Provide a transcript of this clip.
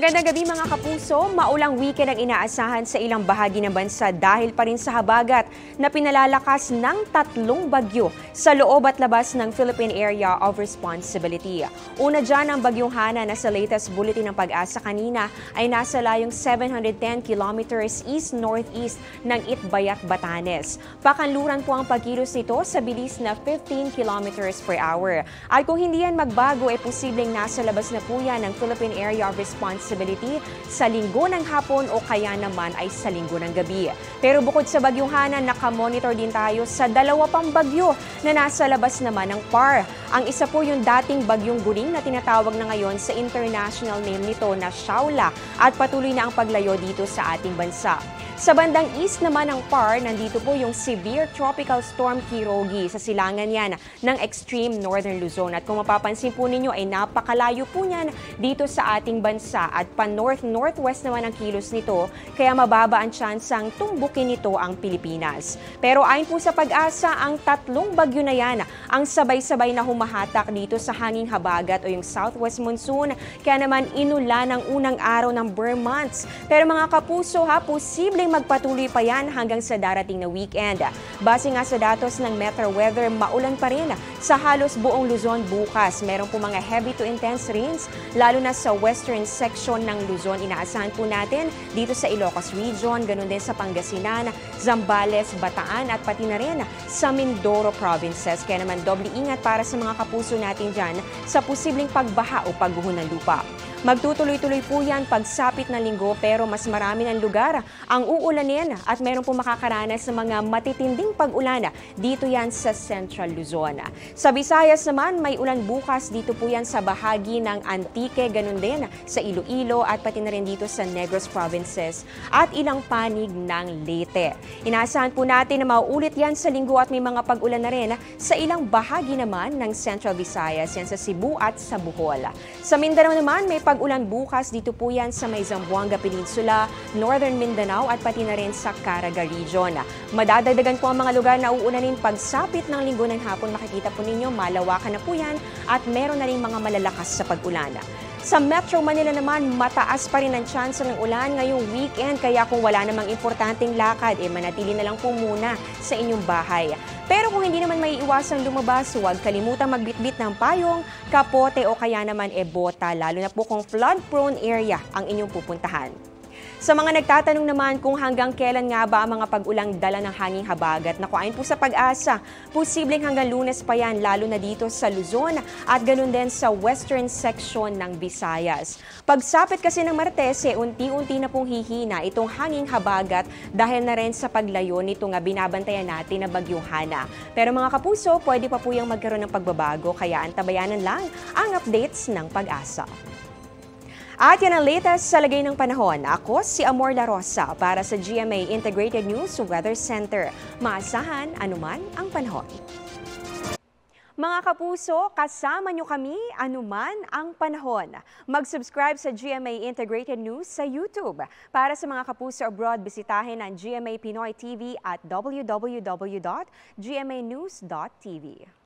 Magandang gabi mga kapuso, maulang weekend ang inaasahan sa ilang bahagi ng bansa dahil pa rin sa habagat na pinalalakas ng tatlong bagyo sa loob at labas ng Philippine Area of Responsibility. Una dyan ang bagyong Hana na sa latest bulletin ng Pag-asa kanina ay nasa layong 710 kilometers east-northeast ng Itbayat, Batanes. Pakanluran po ang pagkilos nito sa bilis na 15 kilometers per hour. At kung hindi yan magbago, ay posibleng nasa labas na po yan ng Philippine Area of Responsibility sa linggo ng hapon o kaya naman ay sa linggo ng gabi. Pero bukod sa bagyong Hana, nakamonitor din tayo sa dalawa pang bagyo na nasa labas naman ng PAR. Ang isa po yung dating bagyong Guring na tinatawag na ngayon sa international name nito na Shaula at patuloy na ang paglayo dito sa ating bansa. Sa bandang east naman ng PAR, nandito po yung Severe Tropical Storm Kirogi sa silangan yan ng extreme northern Luzon. At kung mapapansin po ninyo ay napakalayo po niyan dito sa ating bansa at pa-north-northwest naman ang kilos nito kaya mababa ang tsansang tumbukin nito ang Pilipinas. Pero ayon po sa Pag-asa, ang tatlong bagyo na yan ang sabay-sabay na humahatak dito sa hanging habagat o yung southwest monsoon kaya naman inulan ang unang araw ng Burr months. Pero mga kapuso posibleng magpatuloy pa yan hanggang sa darating na weekend. Base nga sa datos ng Metro Weather, maulan pa rin sa halos buong Luzon bukas. Meron po mga heavy to intense rains, lalo na sa western section ng Luzon. Inaasahan po natin dito sa Ilocos Region, ganun din sa Pangasinan, Zambales, Bataan at pati na rin sa Mindoro provinces. Kaya naman doble ingat para sa mga kapuso natin dyan sa posibleng pagbaha o pagguho ng lupa. Magtutuloy-tuloy po yan pagsapit ng linggo pero mas marami ng lugar ang uulanin at meron po makakaranas ng mga matitinding pag-ulan dito yan sa Central Luzon. Sa Visayas naman may ulan bukas dito po yan sa bahagi ng Antique, ganun din sa Iloilo at pati na rin dito sa Negros provinces at ilang panig ng Leyte. Inaasahan po natin na mauulit yan sa linggo at may mga pag-ulan na rin sa ilang bahagi naman ng Central Visayas yan sa Cebu at sa Bohol. Sa Mindanao naman may pag-ulan bukas dito po yan sa may Zamboanga Peninsula, Northern Mindanao at pati na rin sa Caraga Region. Madadagdagan po ang mga lugar na uulanin pagsapit ng linggo ng hapon. Makikita po ninyo malawakan na po yan at meron na rin mga malalakas sa pag-ulan. Sa Metro Manila naman, mataas pa rin ang tsansa ng ulan ngayong weekend kaya kung wala namang importanteng lakad, manatili na lang po muna sa inyong bahay. Pero kung hindi naman may iwasang lumabas, huwag kalimutang magbitbit ng payong, kapote o kaya naman bota, lalo na po kung flood-prone area ang inyong pupuntahan. Sa mga nagtatanong naman kung hanggang kailan nga ba ang mga pag-ulang dala ng hanging habagat, naku ayon po sa Pag-asa, posibleng hanggang Lunes pa yan lalo na dito sa Luzon at ganun din sa western section ng Visayas. Pagsapit kasi ng Martes, unti-unti na pong hihina itong hanging habagat dahil na rin sa paglayo nito nga binabantayan natin na bagyong Hana. Pero mga kapuso, pwede pa po yung magkaroon ng pagbabago kaya antabayanan lang ang updates ng Pag-asa. At yan ang latest sa lagay ng panahon. Ako si Amor La Rosa para sa GMA Integrated News Weather Center. Maasahan anuman ang panahon. Mga kapuso, kasama nyo kami anuman ang panahon. Mag-subscribe sa GMA Integrated News sa YouTube. Para sa mga kapuso abroad, bisitahin ang GMA Pinoy TV at www.gmanews.tv.